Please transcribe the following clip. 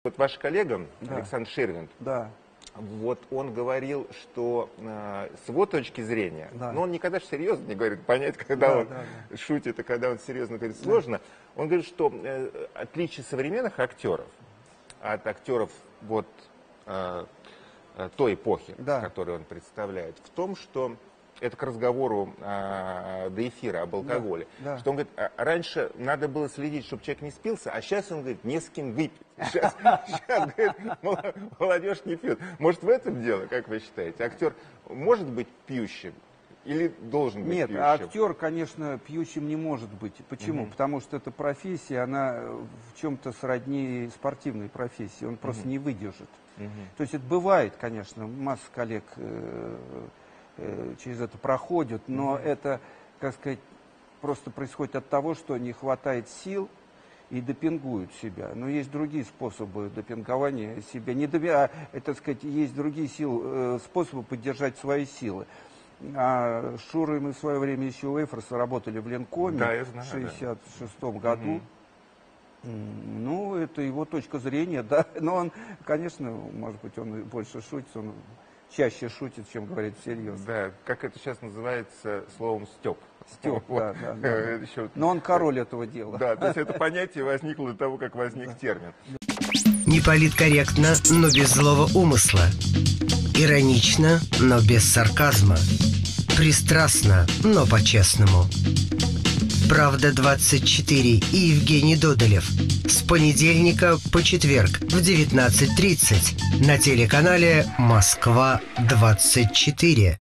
Вот ваш коллега, Да. Александр Ширвинд, Да. вот он говорил, что с его точки зрения, Да. но он никогда же серьезно не говорит, понять, когда Да, он да. шутит и когда он серьезно говорит, сложно. Он говорит, что отличие современных актеров от актеров вот той эпохи, Да. которую он представляет, в том, что это к разговору до эфира об алкоголе. Да, да. Что он говорит, раньше надо было следить, чтобы человек не спился, а сейчас он говорит, не с кем выпить. Сейчас говорит, молодежь не пьет. Может, в этом дело, как вы считаете? Актер может быть пьющим или должен быть пьющим? Нет, актер, конечно, пьющим не может быть. Почему? Потому что эта профессия, она в чем-то сродни спортивной профессии. Он просто не выдержит. То есть это бывает, конечно, масса коллег через это проходят, но это, как сказать, просто происходит от того, что не хватает сил и допингуют себя. Но есть другие способы допингования себя. Так сказать, есть другие способы поддержать свои силы. А с Шурой мы в свое время еще у Эфроса работали в Ленкоме, да, я знаю, в 1966 году. Ну, это его точка зрения, да. Но он, конечно, может быть, он больше шутит, он чаще шутит, чем говорит всерьез. Да, как это сейчас называется словом «стёб». Стёб, Вот. да. Но он король этого дела. Да, то есть это понятие возникло до того, как возник термин. Неполиткорректно, но без злого умысла. Иронично, но без сарказма. Пристрастно, но по-честному. «Правда-24» и Евгений Додолев. С понедельника по четверг в 19:30 на телеканале «Москва-24».